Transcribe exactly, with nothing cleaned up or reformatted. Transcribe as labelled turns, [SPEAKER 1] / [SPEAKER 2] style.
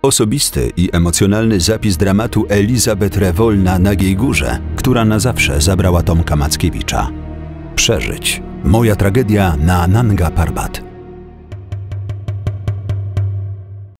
[SPEAKER 1] Osobisty i emocjonalny zapis dramatu Elizabeth Revol na Nagiej Górze, która na zawsze zabrała Tomka Mackiewicza. Przeżyć. Moja tragedia na Nanga Parbat.